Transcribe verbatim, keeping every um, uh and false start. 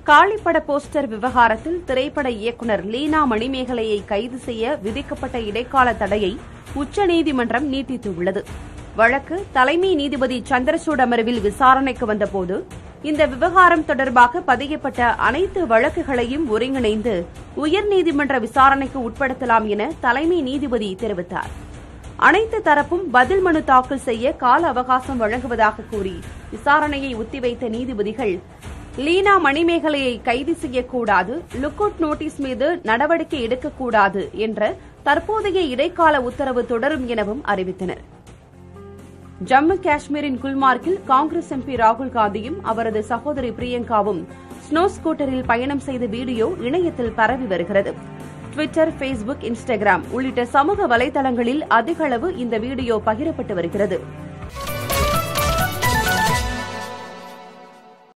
காளிப்பட poster விவகாரத்தில் திரைப்பட இயக்குநர் லீனா மணிமேகலையை கைது செய்ய விதிக்கப்பட்ட இடைக்கால தடையை உச்சநீதிமன்றம் நீட்டித்துள்ளது. வழக்கு தலைமை நீதிபதி சந்திரசூட் அமர்வில் விசாரணைக்கு வந்தபோது இந்த விவகாரம் தொடர்பாக பதியப்பட்ட அனைத்து வழக்குகளையும் ஒருங்கிணைந்து உயர்நீதிமன்ற விசாரணைக்கு உட்படுத்தலாம் என தலைமை நீதிபதி தெரிவித்தார். அனைத்து தரப்பும் பதில் மனு தாக்கல் செய்ய கால அவகாசம் வழங்குவதாக கூறி விசாரணையை ஒத்திவைத்த நீதிபதிகள் லீனா மணிமேகலையை கைது செய்யக்கூடாது, லுக் அவுட் நோட்டீஸ் மீது நடவடிக்கை எடுக்கக்கூடாது என்ற தற்போதைய இடைக்கால உத்தரவு தொடரும் எனவும் அறிவித்தனர். ஜம்மு காஷ்மீரின் குல்மார்க்கில் காங்கிரஸ் எம்பி ராகுல் காந்தியும் அவரது சகோதரி பிரியங்காவும் ஸ்னோ ஸ்கூட்டரில் பயணம் செய்த வீடியோ இணையத்தில் பரவி வருகிறது. ட்விட்டர், பேஸ்புக், இன்ஸ்டாகிராம் உள்ளிட்ட சமூக வலைதளங்களில் அதிக அளவு இந்த வீடியோ பகிரப்பட்டு வருகிறது.